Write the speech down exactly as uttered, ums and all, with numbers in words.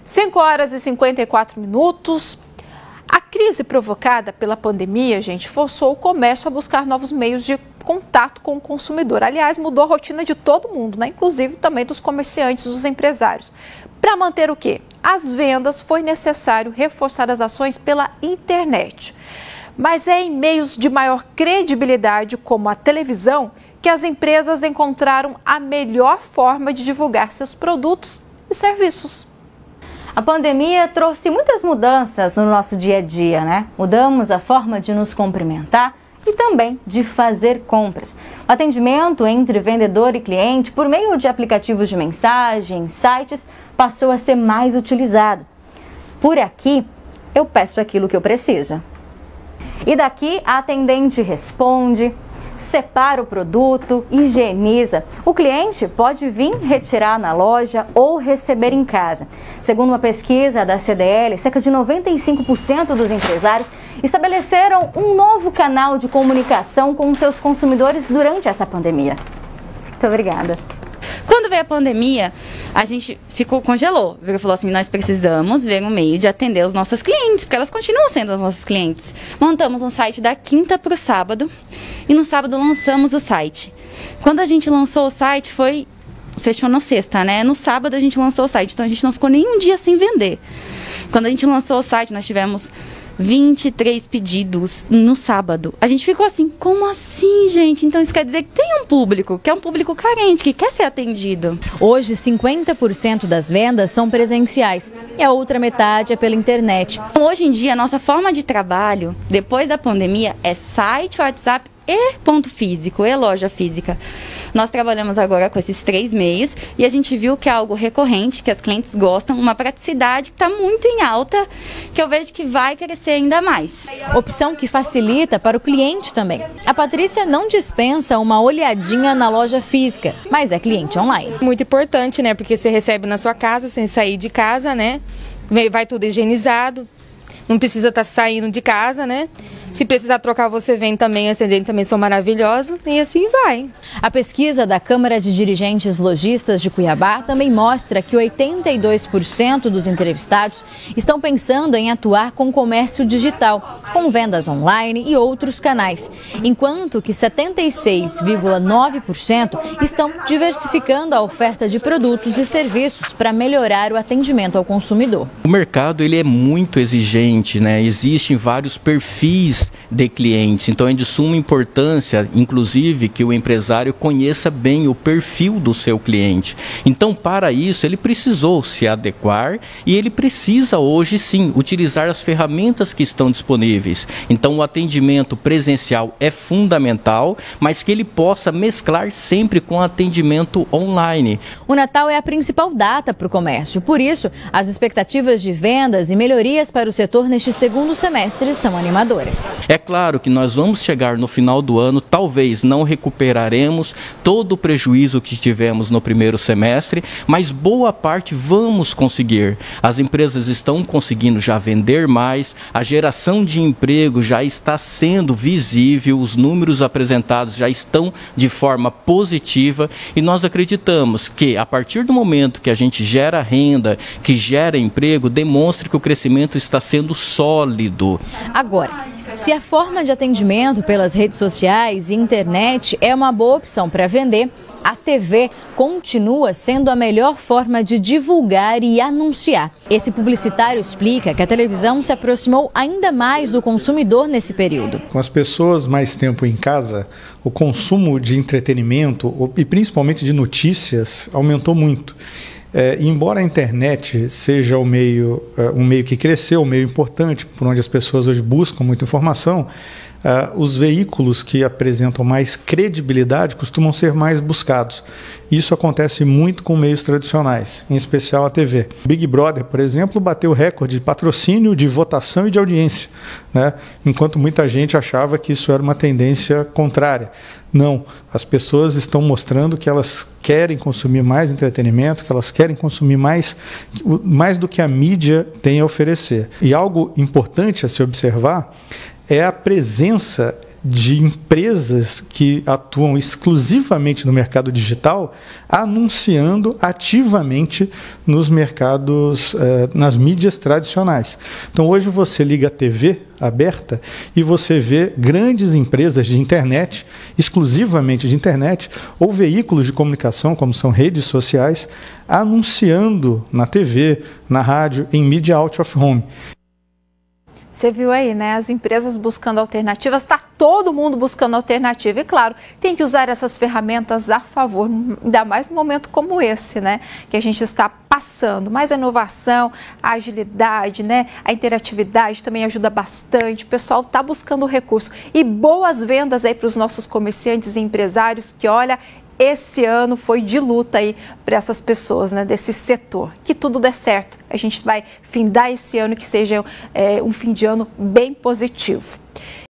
cinco horas e cinquenta e quatro minutos. A crise provocada pela pandemia, gente, forçou o comércio a buscar novos meios de contato com o consumidor. Aliás, mudou a rotina de todo mundo, né? Inclusive também dos comerciantes, dos empresários. Para manter o quê? As vendas, foi necessário reforçar as ações pela internet. Mas é em meios de maior credibilidade, como a televisão, que as empresas encontraram a melhor forma de divulgar seus produtos e serviços. A pandemia trouxe muitas mudanças no nosso dia a dia, né? Mudamos a forma de nos cumprimentar e também de fazer compras. O atendimento entre vendedor e cliente por meio de aplicativos de mensagem, sites, passou a ser mais utilizado. Por aqui, eu peço aquilo que eu preciso. E daqui a atendente responde, separa o produto, higieniza. O cliente pode vir retirar na loja ou receber em casa. Segundo uma pesquisa da C D L, cerca de noventa e cinco por cento dos empresários estabeleceram um novo canal de comunicação com seus consumidores durante essa pandemia. Muito obrigada. Quando veio a pandemia, a gente ficou, congelou. Ele falou assim, nós precisamos ver um meio de atender os nossos clientes, porque elas continuam sendo os nossos clientes. Montamos um site da quinta para o sábado e no sábado lançamos o site. Quando a gente lançou o site, foi fechou na sexta, né? No sábado a gente lançou o site, então a gente não ficou nenhum dia sem vender. Quando a gente lançou o site, nós tivemos vinte e três pedidos no sábado. A gente ficou assim, como assim, gente? Então isso quer dizer que tem um público, que é um público carente, que quer ser atendido. Hoje, cinquenta por cento das vendas são presenciais e a outra metade é pela internet. Hoje em dia, a nossa forma de trabalho, depois da pandemia, é site, WhatsApp e ponto físico, e loja física. Nós trabalhamos agora com esses três meios e a gente viu que é algo recorrente, que as clientes gostam, uma praticidade que está muito em alta, que eu vejo que vai crescer ainda mais. Opção que facilita para o cliente também. A Patrícia não dispensa uma olhadinha na loja física, mas é cliente online. Muito importante, né? Porque você recebe na sua casa, sem sair de casa, né? Vai tudo higienizado, não precisa estar saindo de casa, né? Se precisar trocar, você vem também, as atendentes também são maravilhosas e assim vai. A pesquisa da Câmara de Dirigentes Lojistas de Cuiabá também mostra que oitenta e dois por cento dos entrevistados estão pensando em atuar com comércio digital, com vendas online e outros canais, enquanto que setenta e seis vírgula nove por cento estão diversificando a oferta de produtos e serviços para melhorar o atendimento ao consumidor. O mercado ele é muito exigente, né? Existem vários perfis de clientes, então é de suma importância, inclusive, que o empresário conheça bem o perfil do seu cliente. Então, para isso, ele precisou se adequar e ele precisa hoje, sim, utilizar as ferramentas que estão disponíveis. Então, o atendimento presencial é fundamental, mas que ele possa mesclar sempre com atendimento online. O Natal é a principal data para o comércio, por isso, as expectativas de vendas e melhorias para o setor neste segundo semestre são animadoras. É claro que nós vamos chegar no final do ano, talvez não recuperaremos todo o prejuízo que tivemos no primeiro semestre, mas boa parte vamos conseguir. As empresas estão conseguindo já vender mais, a geração de emprego já está sendo visível, os números apresentados já estão de forma positiva e nós acreditamos que a partir do momento que a gente gera renda, que gera emprego, demonstre que o crescimento está sendo sólido. Agora, se a forma de atendimento pelas redes sociais e internet é uma boa opção para vender, a T V continua sendo a melhor forma de divulgar e anunciar. Esse publicitário explica que a televisão se aproximou ainda mais do consumidor nesse período. Com as pessoas mais tempo em casa, o consumo de entretenimento e principalmente de notícias aumentou muito. É, embora a internet seja o meio, é, um meio que cresceu, um meio importante, por onde as pessoas hoje buscam muita informação, é, os veículos que apresentam mais credibilidade costumam ser mais buscados. Isso acontece muito com meios tradicionais, em especial a T V. Big Brother, por exemplo, bateu recorde de patrocínio, de votação e de audiência, né? Enquanto muita gente achava que isso era uma tendência contrária. Não, as pessoas estão mostrando que elas querem consumir mais entretenimento, que elas querem consumir mais, mais do que a mídia tem a oferecer. E algo importante a se observar é a presença de empresas que atuam exclusivamente no mercado digital anunciando ativamente nos mercados, eh, nas mídias tradicionais. Então hoje você liga a T V aberta e você vê grandes empresas de internet, exclusivamente de internet, ou veículos de comunicação, como são redes sociais, anunciando na T V, na rádio, em mídia out of home. Você viu aí, né? As empresas buscando alternativas, está todo mundo buscando alternativa. E claro, tem que usar essas ferramentas a favor, ainda mais num momento como esse, né? Que a gente está passando. Mas a inovação, a agilidade, né? A interatividade também ajuda bastante. O pessoal está buscando recurso. E boas vendas aí para os nossos comerciantes e empresários que, olha, esse ano foi de luta aí para essas pessoas, né, desse setor. Que tudo dê certo. A gente vai findar esse ano, que seja é, um fim de ano bem positivo.